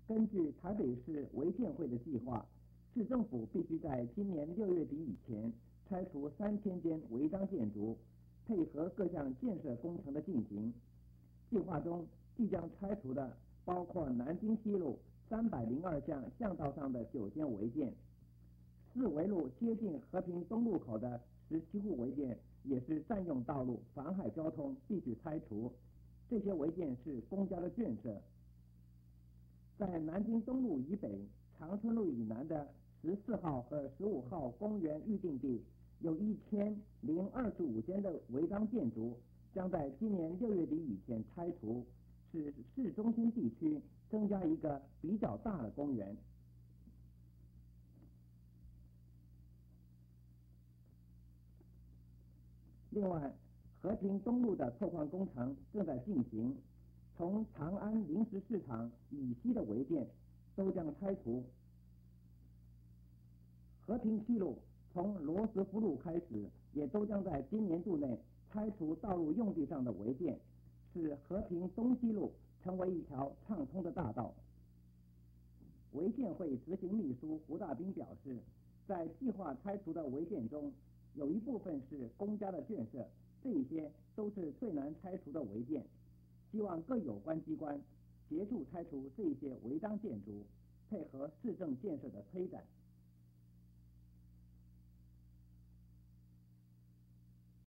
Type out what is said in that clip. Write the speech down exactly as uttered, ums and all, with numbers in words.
根据台北市违建会的计划，市政府必须在今年六月底以前拆除三千间违章建筑，配合各项建设工程的进行。计划中即将拆除的包括南京西路三百零二巷巷道上的九间违建，四维路接近和平东路口的十七户违建也是占用道路、妨害交通，必须拆除。这些违建是公家的建设。在南京东路以北、长春路以南的十四号和十五号公园预定地，有一千零二十五间的违章建筑，将在今年六月底以前拆除，使市中心地区增加一个比较大的公园。另外，和平东路的拓宽工程正在进行，从长安临时市场以西的违建都将拆除。和平西路从罗斯福路开始，也都将在今年度内拆除道路用地上的违建，使和平东西路成为一条畅通的大道。违建会执行秘书胡大斌表示，在计划拆除的违建中，有一部分是公家的建设，这一些都是最难拆除的违建，希望各有关机关协助拆除这一些违章建筑，配合市政建设的推展。